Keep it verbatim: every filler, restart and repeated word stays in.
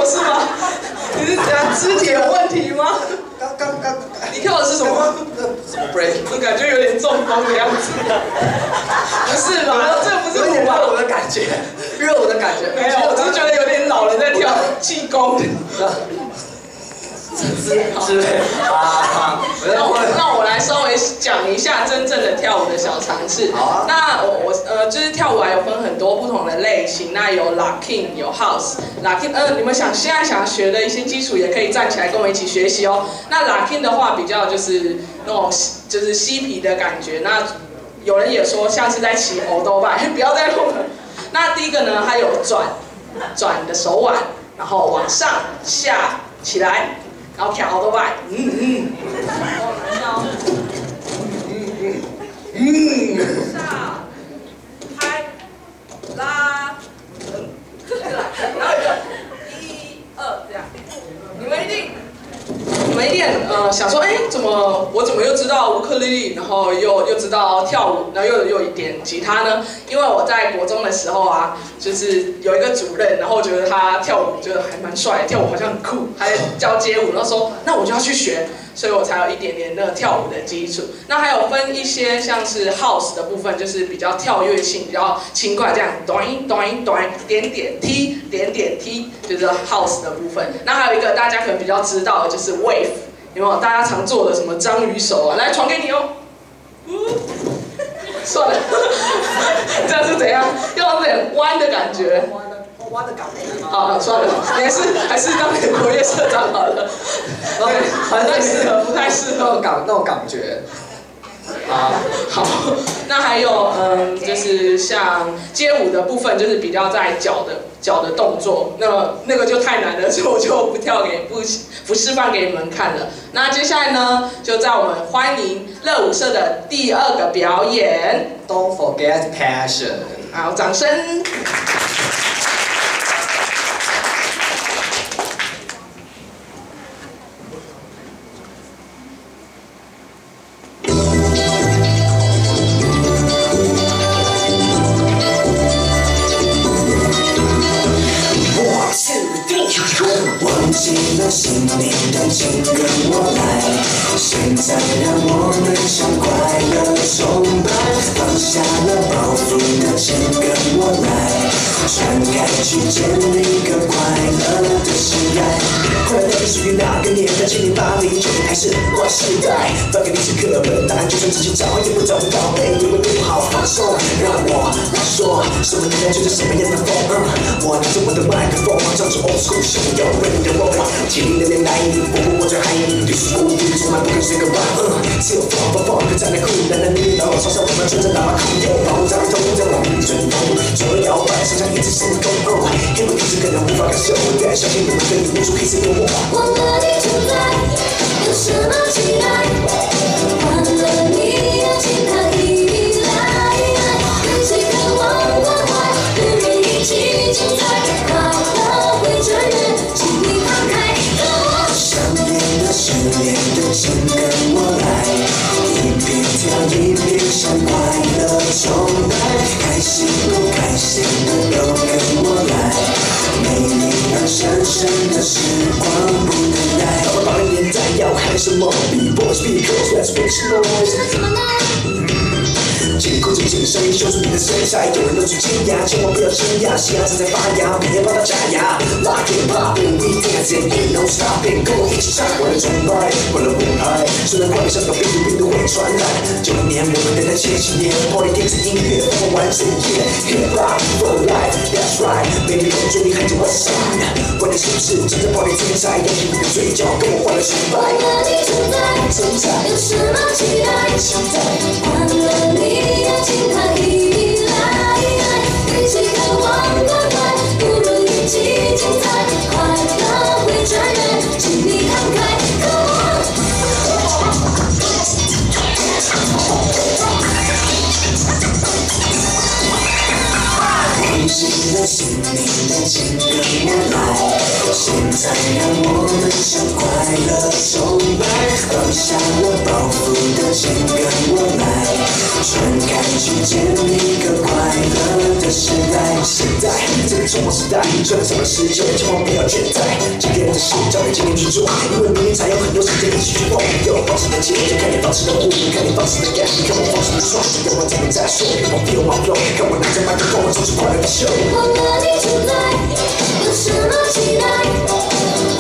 有事吗？你是讲肢体有问题吗？ 刚刚刚， 你跳的是什么？ 什么 break？ 我感觉有点中风的样子。不是吧？这不是舞吧？ 热舞的感觉，热舞的感觉。 没有，我只是觉得有点老人在跳气功。 之之类啊， 那我那我来稍微讲一下真正的跳舞的小常识。 好啊。 那我我呃，就是跳舞还有分很多不同的类型，那有 locking 有 house。locking 呃，你们想现在想要学的一些基础，也可以站起来跟我一起学习哦。那 locking 的话，比较就是那种就是嬉皮的感觉。那有人也说像是在骑欧兜拜，不要再弄了。那第一个呢，它有转转你的手腕，然后往上下起来。然后跳好多摆，嗯嗯，嗯嗯嗯，上，拍，拉，嗯，然后一个，一二这样，你们一定，你们一定呃想说，哎，怎么我怎么又知道乌克丽丽，然后又又知道跳舞，然后又又一点吉他呢？因为我在国中的时候啊，就是有一个主任，然后我觉得他跳舞觉得还蛮帅，跳舞好像很酷，还教街舞，然后说那我就要去学，所以我才有一点点那个跳舞的基础。那还有分一些像是 house 的部分，就是比较跳跃性、比较轻快，这样短短短点点踢，点点踢，就是 house 的部分。那还有一个大家可能比较知道的就是 wave， 有没有？大家常做的什么章鱼手啊？来传给你哦。算了，这样是怎样？要有点弯的感觉。 弯的感觉。 好，算了，你还是还是当美国乐社长好了。对，不太适合，不太适合那种感那种感觉。 啊，好，那还有嗯，就是像街舞的部分，就是比较在脚的脚的动作，那那个就太难了，所以我就不跳给不不示范给你们看了。那接下来呢，就在我们欢迎热舞社的第二个表演 ，Don't forget passion。 好，掌声。 忘记了心里的情跟我来，现在让我们向快乐崇拜，放下了包袱的钱跟我来，传开去建立个快乐的时代。快乐属于哪个年代？请你把你决定还是划时代？翻开历史课本，答案就算自己找也不找不到，被以为不好放松。让我来说，什么年代吹着什么样的风？我拿着我的麦克风，唱着 old school 想要问的我。七零的年代，我不我最嗨，历史故事从来不跟谁个玩。只有放放放个在那酷，男男女女老老少少，我们穿着喇叭裤，有爆炸头在往里阵风，左右摇摆，身上一直神功。黑幕其实可能无法感受，但相信你们可以悟出黑色幽默。忘了你存在，有什么期待？忘了你要请他依赖，跟谁渴望关怀，不如一起精彩，快乐会传染。失恋的请跟我来，一边跳一边向快乐崇拜，开心不开心的都跟我来，美丽而神圣的时光不能待。到了八零年代要喊什么 ？B-boys, B-girls, let's make some noise。紧箍紧紧声音秀出你的身材，有人露出惊讶，千万不要惊讶，西洋正在发芽，别帮它假牙。Rock and pop and we dancing, ain't no stopping， 跟我一起唱，我的崇拜，我的舞台。虽然幻想的病毒病毒会传染，九零年我们等待千禧年 ，Party 电子音乐放完整夜 ，Hip Hop for life, that's right， 美丽公主你喊着 What's up， 管你是不是真正 Party 天才，扬起你的嘴角，跟我欢乐崇拜。忘了你存在，存在，有什么期待？期待，忘了你。要请他依赖，与其渴望关怀，不如一起精彩，快乐会传染，请你慷慨 ，Come on。忘记了心里的情跟我来， 现在让我们向快乐崇拜，放下了包袱的钱跟我来，传开去建一个快乐的时代。现在这个中华时代，最了什么事有千万不要倦怠，今天的事交给今天去做，因为明天才有很多时间一起去碰。有放肆的节奏，看你放肆的舞，看你放肆的感觉，看我放肆的爽，有完整的再说，我 feel my flow， 看我拿着麦克风，做出快乐的秀。 我和你存在，有什么期待？